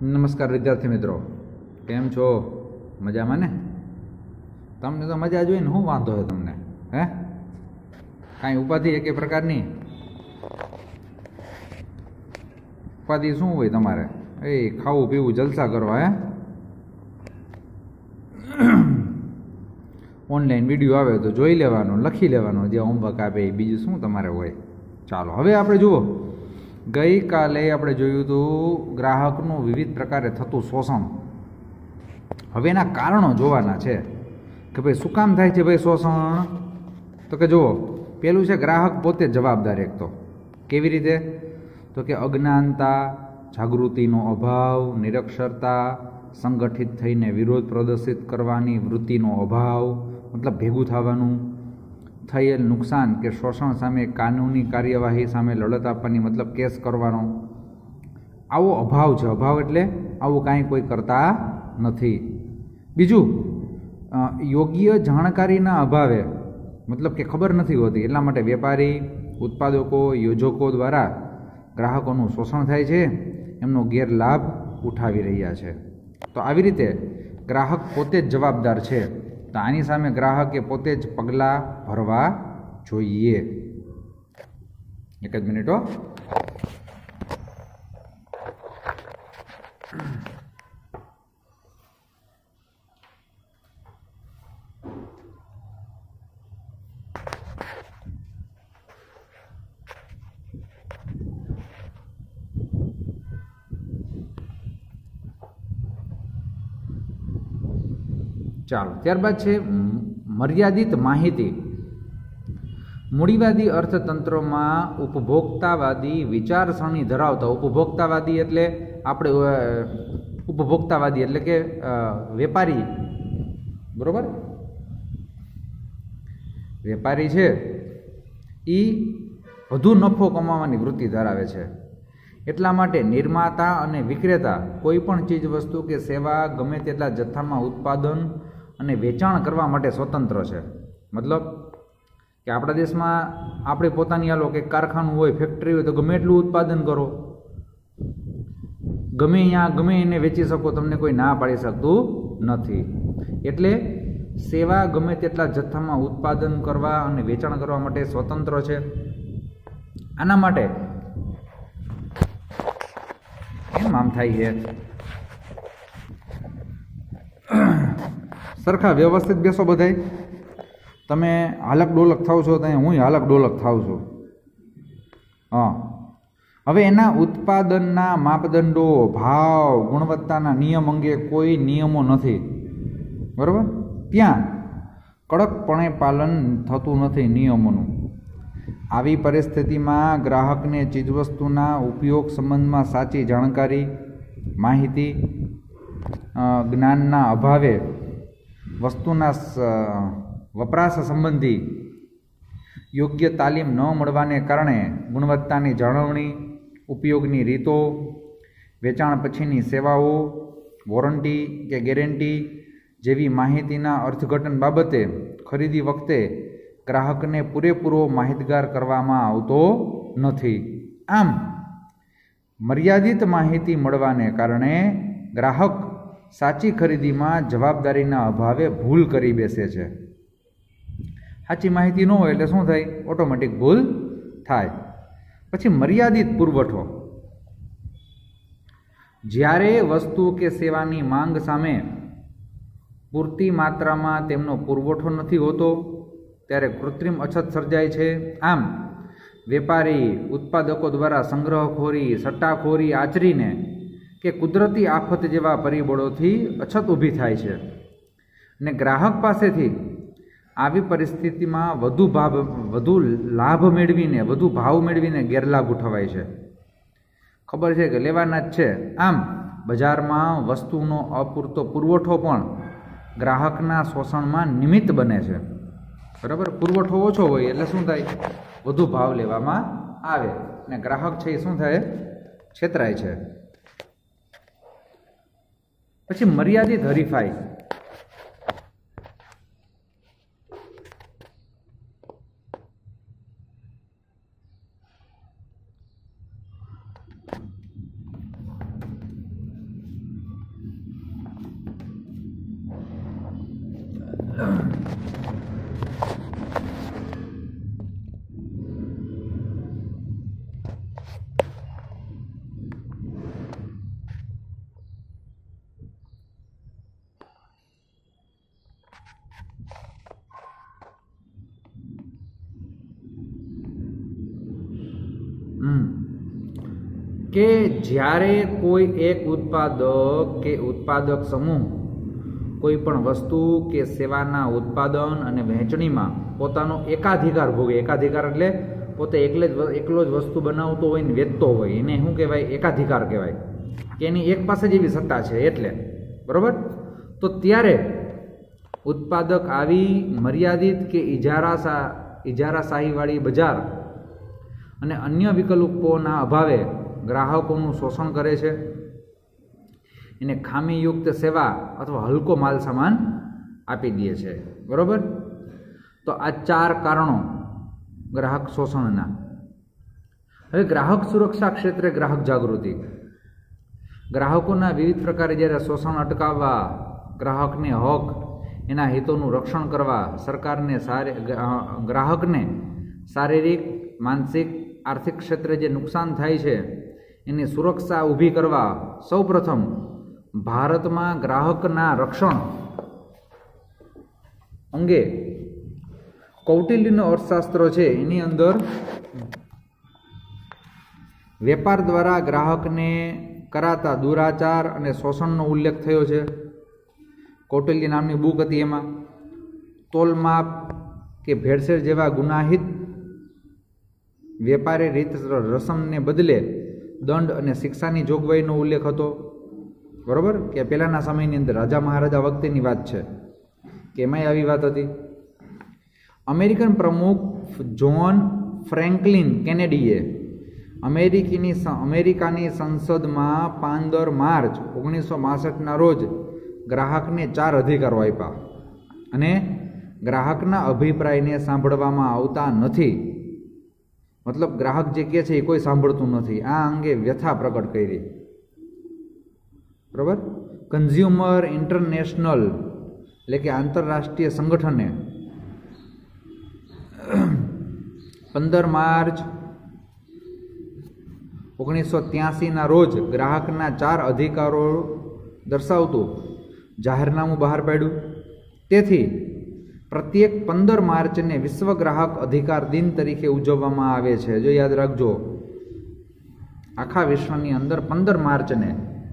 નમસ્કાર વિદ્યાર્થી મિત્રો, કેમ છો? મજામાં ને? તમને તો મજા જોઈને શું વાંધો છે તમને? હે, કાંઈ ઉપાધિ એક પ્રકારની ઉપાધિ શું હોય તમારે? એ ખાવું પીવું જલસા કરવા, હે? ઓનલાઈન વિડીયો આવે તો જોઈ લેવાનો, લખી લેવાનો, જે હોમવર્ક આપે એ, બીજું શું તમારે હોય? ચાલો હવે આપણે જુઓ, ગઈકાલે આપણે જોયું હતું ગ્રાહકનું વિવિધ પ્રકારે થતું શોષણ. હવે એના કારણો જોવાના છે કે ભાઈ શું કામ થાય છે ભાઈ શોષણ. તો કે જુઓ, પેલું છે ગ્રાહક પોતે જવાબદાર. એક તો કેવી રીતે? તો કે અજ્ઞાનતા, જાગૃતિનો અભાવ, નિરક્ષરતા, સંગઠિત થઈને વિરોધ પ્રદર્શિત કરવાની વૃત્તિનો અભાવ, મતલબ ભેગું થવાનું, થયેલ નુકસાન કે શોષણ સામે કાનૂની કાર્યવાહી સામે લડત આપવાની, મતલબ કેસ કરવાનો, આવો અભાવ છે. અભાવ એટલે આવું કાંઈ કોઈ કરતા નથી. બીજું, યોગ્ય જાણકારીના અભાવે, મતલબ કે ખબર નથી હોતી, એટલા માટે વેપારી, ઉત્પાદકો, યોજકો દ્વારા ગ્રાહકોનું શોષણ થાય છે, એમનો ગેરલાભ ઉઠાવી રહ્યા છે. તો આવી રીતે ગ્રાહક પોતે જ જવાબદાર છે. તો આની સામે ગ્રાહકે પોતે જ પગલાં ભરવા જોઈએ. એક જ મિનિટ હો. ચાલો, ત્યારબાદ છે મર્યાદિત માહિતી. મૂડીવાદી અર્થતંત્રમાં ઉપભોક્તાવાદી વિચારસરણી ધરાવતા, ઉપભોક્તાવાદી એટલે આપણે ઉપભોક્તાવાદી એટલે કે વેપારી, બરોબર? વેપારી છે એ વધુ નફો કમાવાની વૃત્તિ ધરાવે છે. એટલા માટે નિર્માતા અને વિક્રેતા કોઈ પણ ચીજ વસ્તુ કે સેવા ગમે તેટલા જથ્થામાં ઉત્પાદન અને વેચાણ કરવા માટે સ્વતંત્ર છે. મતલબ કે આપણા દેશમાં આપણે પોતાની આલો કે કારખાનું હોય, ફેક્ટરી હોય, તો ગમે એટલું ઉત્પાદન કરો, ગમે અહીંયા ગમે એને વેચી શકો, તમને કોઈ ના પાડી શકતું નથી. એટલે સેવા ગમે તેટલા જથ્થામાં ઉત્પાદન કરવા અને વેચાણ કરવા માટે સ્વતંત્ર છે. આના માટે કેમ આમ થાય છે? સરખા વ્યવસ્થિત બેસો બધાય. તમે હાલક ડોલક થાવ છો, ત્યાં હું હાલક ડોલક થાવ છું. હા, હવે એના ઉત્પાદનના માપદંડો, ભાવ, ગુણવત્તાના નિયમ અંગે કોઈ નિયમો નથી, બરાબર? ત્યાં કડકપણે પાલન થતું નથી નિયમોનું. આવી પરિસ્થિતિમાં ગ્રાહકને ચીજવસ્તુના ઉપયોગ સંબંધમાં સાચી જાણકારી, માહિતી, જ્ઞાનના અભાવે વસ્તુના વપરાશ સંબંધી યોગ્ય તાલીમ ન મળવાને કારણે ગુણવત્તાની જાળવણી, ઉપયોગની રીતો, વેચાણ પછીની સેવાઓ, વોરંટી કે ગેરંટી જેવી માહિતીના અર્થઘટન બાબતે ખરીદી વખતે ગ્રાહકને પૂરેપૂરો માહિતગાર કરવામાં આવતો નથી. આમ મર્યાદિત માહિતી મળવાને કારણે ગ્રાહક સાચી ખરીદીમાં જવાબદારીના અભાવે ભૂલ કરી બેસે છે. સાચી માહિતી ન હોય એટલે શું થાય? ઓટોમેટિક ભૂલ થાય. પછી મર્યાદિત પુરવઠો. જ્યારે વસ્તુ કે સેવાની માંગ સામે પૂરતી માત્રામાં તેમનો પુરવઠો નથી હોતો ત્યારે કૃત્રિમ અછત સર્જાય છે. આમ વેપારી, ઉત્પાદકો દ્વારા સંગ્રહખોરી, સટ્ટાખોરી આચરીને કે કુદરતી આફત જેવા પરિબળોથી અછત ઊભી થાય છે અને ગ્રાહક પાસેથી આવી પરિસ્થિતિમાં વધુ લાભ મેળવીને, વધુ ભાવ મેળવીને ગેરલાભ ઉઠાવાય છે. ખબર છે કે લેવાના જ છે. આમ બજારમાં વસ્તુનો અપૂરતો પુરવઠો પણ ગ્રાહકના શોષણમાં નિમિત્ત બને છે. બરાબર? પુરવઠો ઓછો હોય એટલે શું થાય? વધુ ભાવ લેવામાં આવે ને ગ્રાહક છે એ શું થાય? છેતરાય છે. પછી મર્યાદિત હરીફાઈ. કે જ્યારે કોઈ એક ઉત્પાદક કે ઉત્પાદક સમૂહ કોઈ પણ વસ્તુ કે સેવાના ઉત્પાદન અને વહેંચણીમાં પોતાનો એકાધિકાર ભોગે, એકાધિકાર એટલે પોતે એકલો જ વસ્તુ બનાવતો હોય ને વેચતો હોય, એને શું કહેવાય? એકાધિકાર કહેવાય. કે એની એક પાસે જ એવી સત્તા છે એટલે, બરોબર? તો ત્યારે ઉત્પાદક આવી મર્યાદિત કે ઇજારાશાહીવાળી બજાર અને અન્ય વિકલ્પોના અભાવે ગ્રાહકોનું શોષણ કરે છે, એને ખામીયુક્ત સેવા અથવા હલકો માલ સામાન આપી દે છે, બરોબર? તો આ 4 કારણો ગ્રાહક શોષણના. હવે ગ્રાહક સુરક્ષા ક્ષેત્રે ગ્રાહક જાગૃતિ. ગ્રાહકોના વિવિધ પ્રકારે જ્યારે શોષણ અટકાવવા, ગ્રાહકને હક, એના હિતોનું રક્ષણ કરવા, સરકારને ગ્રાહકને શારીરિક, માનસિક, આર્થિક ક્ષેત્રે જે નુકસાન થાય છે એની સુરક્ષા ઊભી કરવા સૌપ્રથમ ભારતમાં ગ્રાહકના રક્ષણ અંગે કૌટિલ્યનો અર્થશાસ્ત્ર છે એની અંદર વેપાર દ્વારા ગ્રાહકને કરાતા દુરાચાર અને શોષણનો ઉલ્લેખ થયો છે. કૌટિલ્ય નામની બુક હતી, એમાં તોલમાપ કે ભેળસેળ જેવા ગુનાહિત વેપારી રીત રસમને બદલે દંડ અને શિક્ષાની જોગવાઈનો ઉલ્લેખ હતો, બરોબર? કે પહેલાંના સમયની અંદર રાજા મહારાજા વખતેની વાત છે કે એમાંય આવી વાત હતી. અમેરિકન પ્રમુખ જ્હોન ફ્રેન્કલિન કેનેડીએ અમેરિકાની સંસદમાં 15 માર્ચ 1962ના રોજ ગ્રાહકને 4 અધિકારો આપ્યા અને ગ્રાહકના અભિપ્રાયને સાંભળવામાં આવતા નથી. મતલબ ગ્રાહક જે કહે છે એ કોઈ સાંભળતું નથી. આ અંગે વ્યથા પ્રગટ કરી, બરાબર? કન્ઝ્યુમર ઇન્ટરનેશનલ એટલે કે આંતરરાષ્ટ્રીય સંગઠને 15 માર્ચ 1983ના રોજ ગ્રાહકના 4 અધિકારો દર્શાવતું જાહેરનામું બહાર પાડ્યું. તેથી પ્રત્યેક 15 માર્ચને વિશ્વ ગ્રાહક અધિકાર દિન તરીકે ઉજવવામાં આવે છે. જો યાદ રાખજો, આખા વિશ્વની અંદર 15 માર્ચને,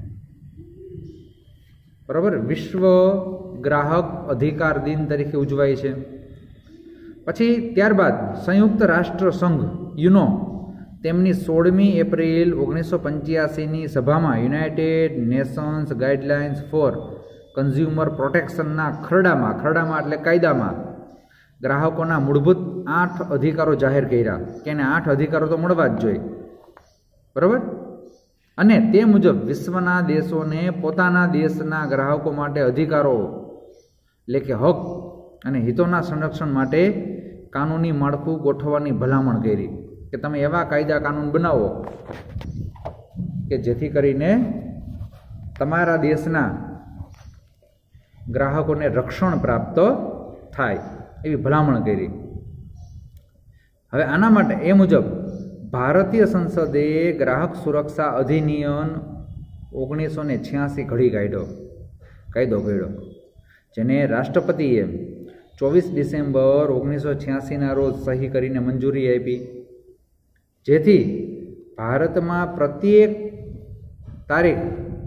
બરાબર, વિશ્વ ગ્રાહક અધિકાર દિન તરીકે ઉજવાય છે. પછી ત્યારબાદ સંયુક્ત રાષ્ટ્ર સંઘ યુનો તેમની 16મી એપ્રિલ 1985ની સભામાં United Nations guidelines for consumer પ્રોટેક્શનના ખરડામાં એટલે કાયદામાં ગ્રાહકોના મૂળભૂત 8 અધિકારો જાહેર કર્યા કે એને 8 અધિકારો તો મળવા જ જોઈએ, બરાબર? અને તે મુજબ વિશ્વના દેશોને પોતાના દેશના ગ્રાહકો માટે અધિકારો એટલે કે હક અને હિતોના સંરક્ષણ માટે કાનૂની માળખું ગોઠવવાની ભલામણ કરી કે તમે એવા કાયદા કાનૂન બનાવો કે જેથી કરીને તમારા દેશના ગ્રાહકોને રક્ષણ પ્રાપ્ત થાય, એવી ભલામણ કરી. હવે આના માટે એ મુજબ ભારતીય સંસદે ગ્રાહક સુરક્ષા અધિનિયમ 1986 ઘડી કાયદો ઘડ્યો, જેને રાષ્ટ્રપતિએ 24 ડિસેમ્બર 1986ના રોજ સહી કરીને મંજૂરી આપી, જેથી ભારતમાં પ્રત્યેક તારીખ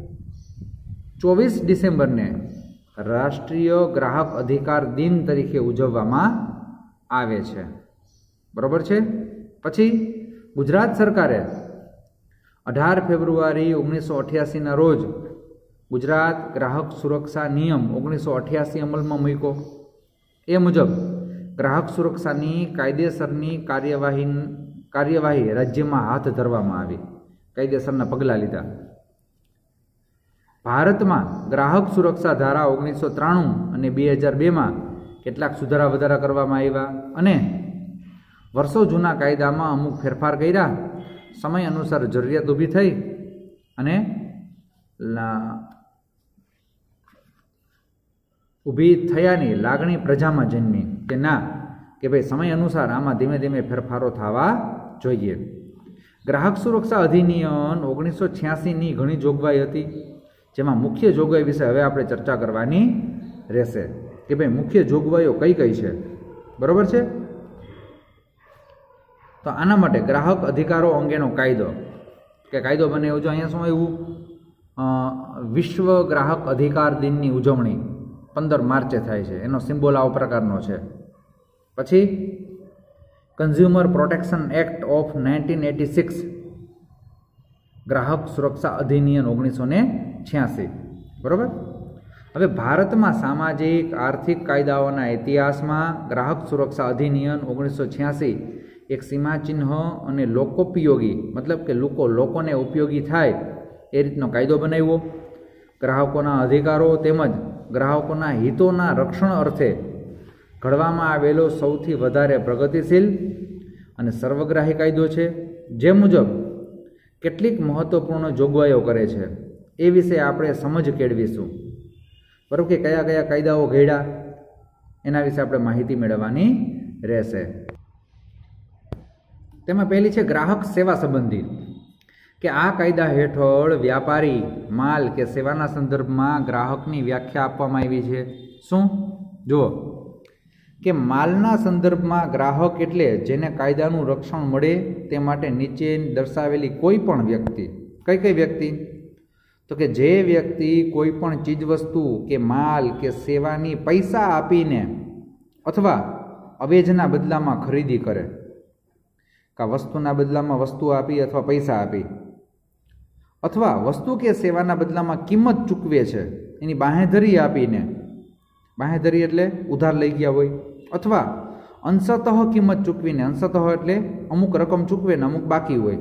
24 ડિસેમ્બરને રાષ્ટ્રીય ગ્રાહક અધિકાર દિન તરીકે ઉજવવામાં આવે છે, બરાબર છે? પછી ગુજરાત સરકારે 18 ફેબ્રુઆરી 1988ના રોજ ગુજરાત ગ્રાહક સુરક્ષા નિયમ 1988 અમલમાં મૂક્યો. એ મુજબ ગ્રાહક સુરક્ષાની કાયદેસરની કાર્યવાહી રાજ્યમાં હાથ ધરવામાં આવી, કાયદેસરના પગલાં લીધા. ભારતમાં ગ્રાહક સુરક્ષા ધારા 1993 અને 2002માં કેટલાક સુધારા વધારા કરવામાં આવ્યા અને વર્ષો જૂના કાયદામાં અમુક ફેરફાર કર્યા. સમય અનુસાર જરૂરિયાત ઊભી થઈ અને ઊભી થયાની લાગણી પ્રજામાં જન્મી કે ના કે ભાઈ સમય અનુસાર આમાં ધીમે ધીમે ફેરફારો થવા જોઈએ. ગ્રાહક સુરક્ષા અધિનિયમ 1986ની ઘણી જોગવાઈ હતી, જેમાં મુખ્ય જોગવાઈ વિશે હવે આપણે ચર્ચા કરવાની રહેશે કે ભાઈ મુખ્ય જોગવાઈઓ કઈ કઈ છે. બરોબર છે. તો આના માટે ગ્રાહક અધિકારો અંગેનો કાયદો કે કાયદો બને એવું જો અહીંયા શું આવ્યું, વિશ્વ ગ્રાહક અધિકાર દિનની ઉજવણી 15 માર્ચે થાય છે, એનો સિમ્બોલ આવો પ્રકારનો છે. પછી કન્ઝ્યુમર પ્રોટેક્શન એક્ટ ઓફ 1986, ગ્રાહક સુરક્ષા અધિનિયમ 1986. બરાબર. હવે ભારતમાં સામાજિક આર્થિક કાયદાઓના ઇતિહાસમાં ગ્રાહક સુરક્ષા અધિનિયમ 1986 એક સીમાચિહ્ન અને લોકોપયોગી મતલબ કે લોકોને ઉપયોગી થાય એ રીતનો કાયદો બનાવ્યો. ગ્રાહકોના અધિકારો તેમજ ગ્રાહકોના હિતોના રક્ષણ અર્થે ઘડવામાં આવેલો સૌથી વધારે પ્રગતિશીલ અને સર્વગ્રાહી કાયદો છે, જે મુજબ કેટલીક મહત્વપૂર્ણ જોગવાઈઓ કરે છે એ વિશે આપણે સમજ કેળવીશું. બરાબર કે કયા કયા કાયદાઓ ઘડ્યા એના વિશે આપણે માહિતી મેળવવાની રહેશે. તેમાં પહેલી છે ગ્રાહક સેવા સંબંધી, કે આ કાયદા હેઠળ વ્યાપારી માલ કે સેવાના સંદર્ભમાં ગ્રાહકની વ્યાખ્યા આપવામાં આવી છે. શું? જુઓ કે માલના સંદર્ભમાં ગ્રાહક એટલે જેને કાયદાનું રક્ષણ મળે તે માટે નીચે દર્શાવેલી કોઈ પણ વ્યક્તિ. કઈ કઈ વ્યક્તિ? તો કે જે વ્યક્તિ કોઈ પણ ચીજવસ્તુ કે માલ કે સેવાની પૈસા આપીને અથવા અવેજના બદલામાં ખરીદી કરે, કા વસ્તુના બદલામાં વસ્તુ આપી અથવા પૈસા આપી, અથવા વસ્તુ કે સેવાના બદલામાં કિંમત ચૂકવે છે એની બાંહેધરી આપીને, બાંહેધરી એટલે ઉધાર લઈ ગયા હોય, અથવા અંશતઃ કિંમત ચૂકવીને, અંશતઃ એટલે અમુક રકમ ચૂકવે ને અમુક બાકી હોય,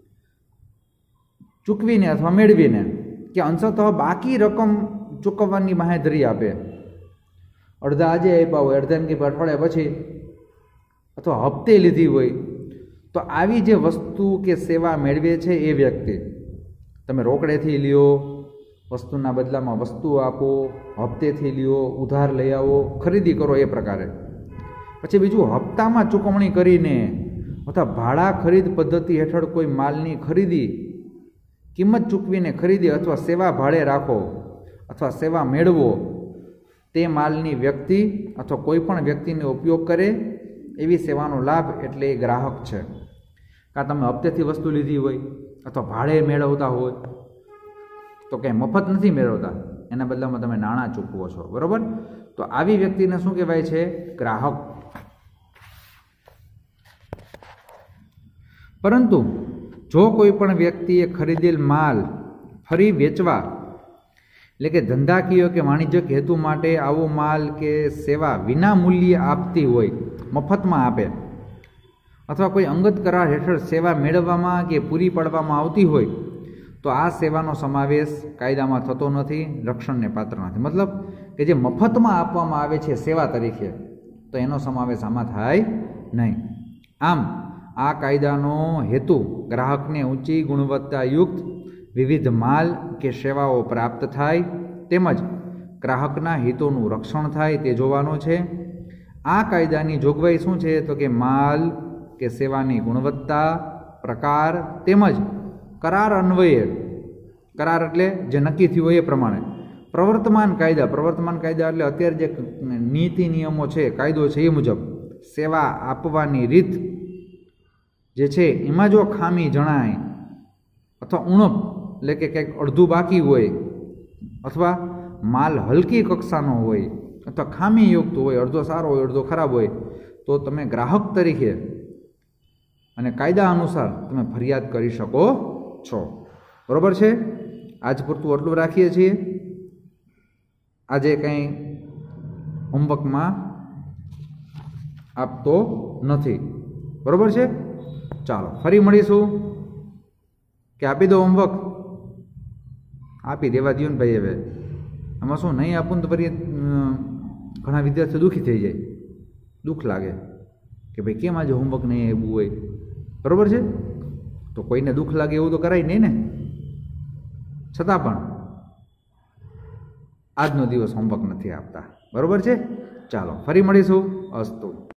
ચૂકવીને અથવા મેળવીને કે અંશતઃ બાકી રકમ ચૂકવવાની બાંહેધરી આપે. અડધા આજે આપ્યા હોય, અડધા કે અઠવાડિયા પછી, અથવા હપ્તે લીધી હોય, તો આવી જે વસ્તુ કે સેવા મેળવે છે એ વ્યક્તિ, તમે રોકડેથી લ્યો, વસ્તુના બદલામાં વસ્તુ આપો, હપ્તેથી લ્યો, ઉધાર લઈ આવો, ખરીદી કરો એ પ્રકારે. પછી બીજું હપ્તામાં ચૂકવણી કરીને અથવા ભાડા ખરીદ પદ્ધતિ હેઠળ કોઈ માલની ખરીદી, કિંમત ચૂકવીને ખરીદી અથવા સેવા ભાડે રાખો અથવા સેવા મેળવો, તે માલની વ્યક્તિ અથવા કોઈ પણ વ્યક્તિને ઉપયોગ કરે એવી સેવાનો લાભ એટલે એ ગ્રાહક છે. કાં તમે હપ્તેથી વસ્તુ લીધી હોય અથવા ભાડે મેળવતા હોય તો કંઈ મફત નથી મેળવતા, એના બદલામાં તમે નાણાં ચૂકવો છો. બરાબર. તો આવી વ્યક્તિને શું કહેવાય છે? ગ્રાહક. પરંતુ જો કોઈ પણ વ્યક્તિએ ખરીદેલ માલ ફરી વેચવા એટલે કે ધંધાકીય કે વાણિજ્યક હેતુ માટે આવો માલ કે સેવા વિના મૂલ્યે આપતી હોય, મફતમાં આપે, અથવા કોઈ અંગત કરાર હેઠળ સેવા મેળવવામાં કે પૂરી પાડવામાં આવતી હોય તો આ સેવાનો સમાવેશ કાયદામાં થતો નથી, રક્ષણને પાત્ર નથી. મતલબ કે જે મફતમાં આપવામાં આવે છે સેવા તરીકે, તો એનો સમાવેશ આમાં થાય નહીં. આમ આ કાયદાનો હેતુ ગ્રાહકને ઊંચી ગુણવત્તાયુક્ત વિવિધ માલ કે સેવાઓ પ્રાપ્ત થાય તેમજ ગ્રાહકના હિતોનું રક્ષણ થાય તે જોવાનો છે. આ કાયદાની જોગવાઈ શું છે? તો કે માલ કે સેવાની ગુણવત્તા, પ્રકાર તેમજ કરાર અન્વયે, કરાર એટલે જે નક્કી થયું હોય એ પ્રમાણે, પ્રવર્તમાન કાયદા એટલે અત્યારે જે નીતિ નિયમો છે, કાયદો છે એ મુજબ સેવા આપવાની રીત જે છે એમાં જો ખામી જણાય અથવા ઉણપ એટલે કે કંઈક અડધું બાકી હોય, અથવા માલ હલકી કક્ષાનો હોય, અથવા ખામીયુક્ત હોય, અડધો સારો હોય અડધો ખરાબ હોય, તો તમે ગ્રાહક તરીકે અને કાયદા અનુસાર તમે ફરિયાદ કરી શકો છો. બરાબર છે. આજ પૂરતું આટલું રાખીએ છીએ. આજે કંઈ હોમવર્કમાં આપતો નથી. બરાબર છે. ચાલો ફરી મળીશું. કે આપી દો હોમવર્ક? આપી દેવા દો ને ભાઈ. હવે આમાં શું, નહીં આપું તો ફરી ઘણા વિદ્યાર્થીઓ દુઃખી થઈ જાય, દુઃખ લાગે કે ભાઈ કેમ આજે હોમવર્ક નહીં આવ્યું હોય. બરાબર છે. તો કોઈને દુઃખ લાગે એવું તો કરાય નહીં ને. છતાં પણ આજનો દિવસ હોમવર્ક નથી આપતા. બરાબર છે? ચાલો ફરી મળીશું. અસ્તુ.